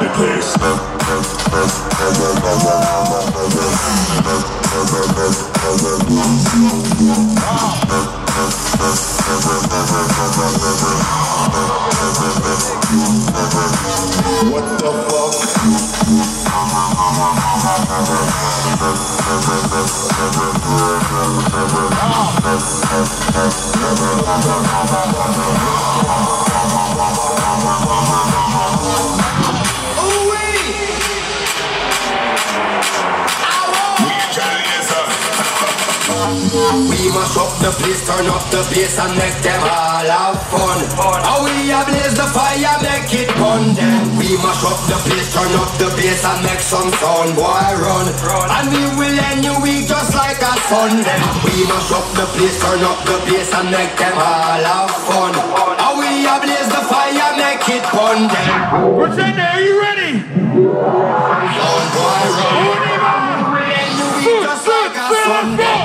What the fuck? We mash up the place, turn up the bass and make them all have fun. How we a blaze the fire, make it burn them. We mash up the place, turn up the bass and make some sound, boy run. And we will end your week just like a Sunday. We mash up the place, turn up the bass and make them all have fun. How we a blaze the fire, make it burn them. What's in there? Are you ready? Sound, boy run. We will end your week just like a Sunday.